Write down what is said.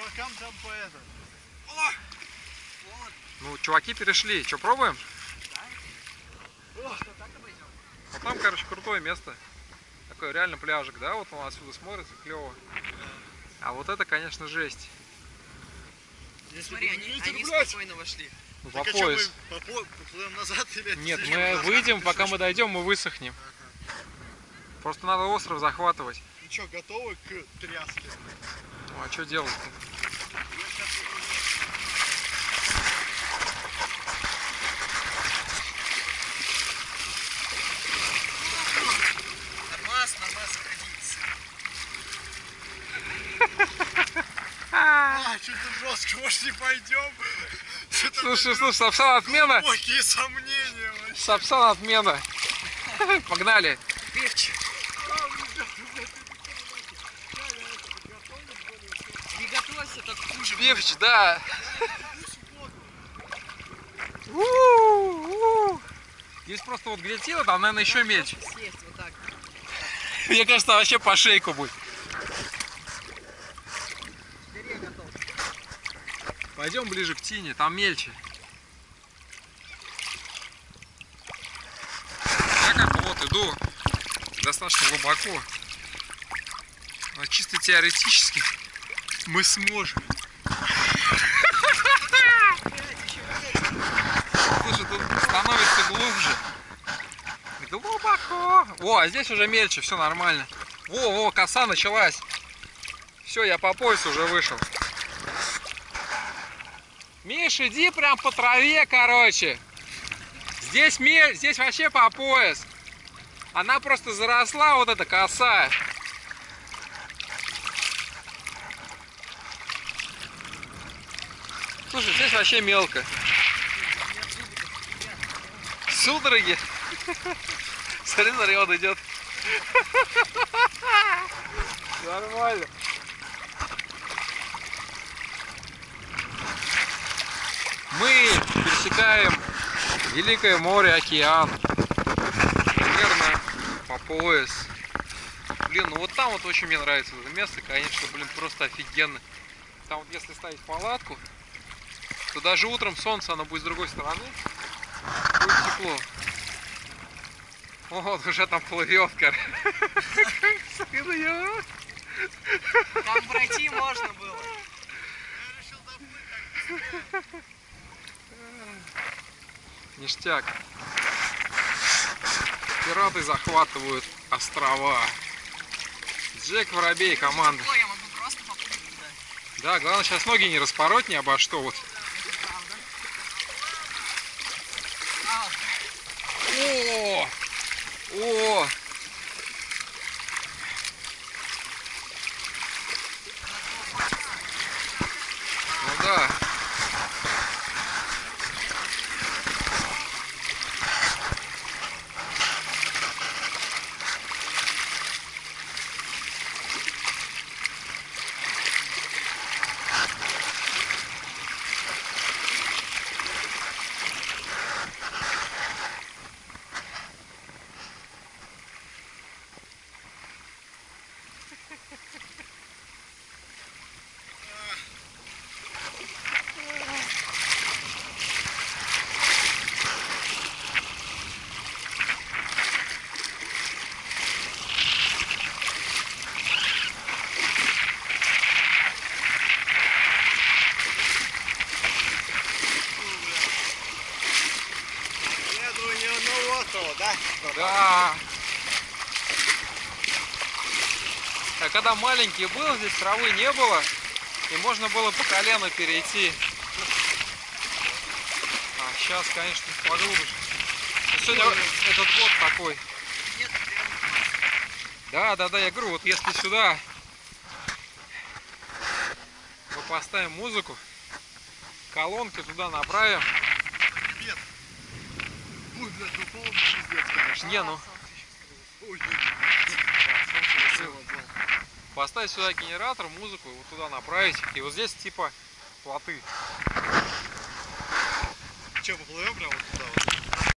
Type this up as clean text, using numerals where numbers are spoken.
чувакам там по это. О! Вот. Ну, чуваки перешли. Что, пробуем? Да. О, что, так обойдем? Вот там, короче, крутое место. Такой реально пляжик, да? Вот он отсюда смотрится, клево. А вот это, конечно, жесть. Смотри, они спокойно вошли. Ну, так по а пояс. что, мы поплывем назад или Нет, движем мы назад? выйдем, пока мы дойдем, мы высохнем. Просто надо остров захватывать. Ну что, готовы к тряске? Ну, а что делать-то? Нормас садится. Что-то жестко, может не пойдем? Слушай, Сапсан отмена. Глубокие сомнения вообще. Сапсан отмена. Погнали. Певчик. Не готовься, так хуже. Певч, да. Здесь просто вот где тело, там, наверное, еще мельче. Съесть вот так. Мне кажется, вообще по шейку будет. Теперь я готов. Пойдем ближе к тине, там мельче. Я как бы вот иду достаточно глубоко. Но чисто теоретически мы сможем. Слушай, тут становится глубже. Глубоко. О, а здесь уже мельче, все нормально. Во, коса началась. Все, я по поясу уже вышел. Миш, иди прям по траве, короче. Здесь здесь вообще по пояс. Она просто заросла, вот эта коса. Слушай, здесь вообще мелко. Судороги. Смотри, он идет. Нормально. Мы пересекаем Великое море, океан. Примерно по пояс. Блин, ну вот там вот очень мне нравится это место, конечно, блин, просто офигенно. Там вот если ставить палатку, то даже утром солнце, оно будет с другой стороны, будет тепло. Вот уже там плывет, короче. Там пройти можно было. Я решил доплыть. Ништяк. Пираты захватывают острова. Джек Воробей, команда. Ой, я могу просто поплыть, да. Да, главное сейчас ноги не распороть ни обо что. Вот. Это правда. О! О! Ну да. Да? Да. А когда маленький был, здесь травы не было, и можно было по колено перейти. А сейчас, конечно, поглубже. Но сегодня этот год такой. Да, я говорю, вот если сюда мы поставим музыку, колонки туда направим. Нет. Ой, блядь, ну холодно пиздец, конечно. Не, ну. Ой, Поставить сюда генератор, музыку, вот туда направить. И вот здесь типа плоты. Че, поплывем прямо вот туда вот?